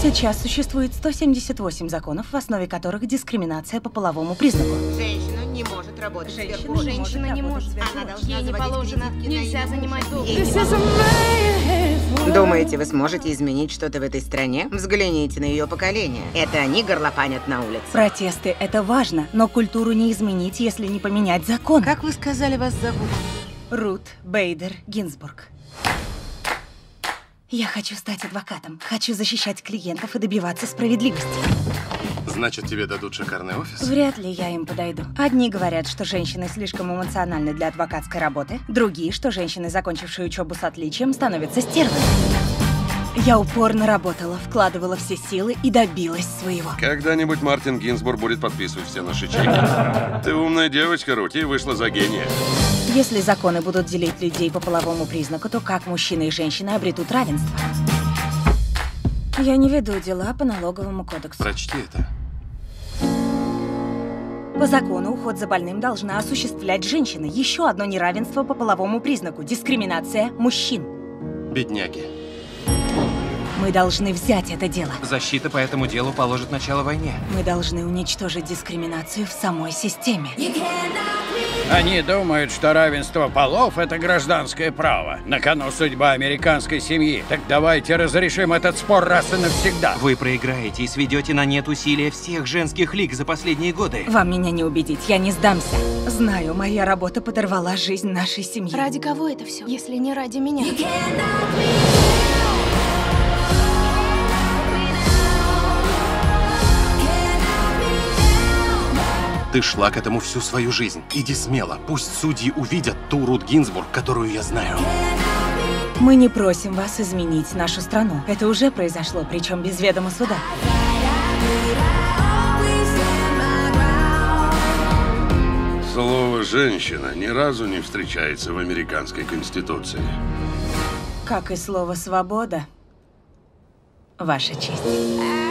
Сейчас существует 178 законов, в основе которых дискриминация по половому признаку. Женщина не может работать сверху. Женщина не может. Она должна Ей не заводить положено. кредитки на Нельзя имя занимать мужа. долг. Ей не положено. Думаете, вы сможете изменить что-то в этой стране? Взгляните на ее поколение. Это они горлопанят на улице. Протесты — это важно, но культуру не изменить, если не поменять закон. Как вы сказали, вас зовут? Рут Бейдер Гинзбург. Я хочу стать адвокатом. Хочу защищать клиентов и добиваться справедливости. Значит, тебе дадут шикарный офис? Вряд ли я им подойду. Одни говорят, что женщины слишком эмоциональны для адвокатской работы, другие, что женщины, закончившие учебу с отличием, становятся стервами. Я упорно работала, вкладывала все силы и добилась своего. Когда-нибудь Мартин Гинзбург будет подписывать все наши чеки. Ты умная девочка, Рут, и вышла за гения. Если законы будут делить людей по половому признаку, то как мужчины и женщины обретут равенство? Я не веду дела по налоговому кодексу. Прочти это. По закону уход за больным должна осуществлять женщина. Еще одно неравенство по половому признаку – дискриминация мужчин. Бедняги. Мы должны взять это дело. Защита по этому делу положит начало войне. Мы должны уничтожить дискриминацию в самой системе. Они думают, что равенство полов – это гражданское право. На кону судьба американской семьи. Так давайте разрешим этот спор раз и навсегда. Вы проиграете и сведете на нет усилия всех женских лиг за последние годы. Вам меня не убедить, я не сдамся. Знаю, моя работа подорвала жизнь нашей семьи. Ради кого это все, если не ради меня? Ты шла к этому всю свою жизнь. Иди смело. Пусть судьи увидят ту Рут Гинзбург, которую я знаю. Мы не просим вас изменить нашу страну. Это уже произошло, причем без ведома суда. Слово «женщина» ни разу не встречается в американской конституции. Как и слово «свобода», Ваша честь.